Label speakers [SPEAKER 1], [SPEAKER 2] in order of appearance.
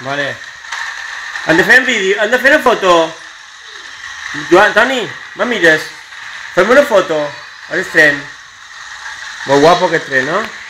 [SPEAKER 1] Vale. Han de fer un vídeo, han de fer una foto. Joan, Toni, me mires? Fem una foto a l'estrem. Molt guapo aquest tren, no?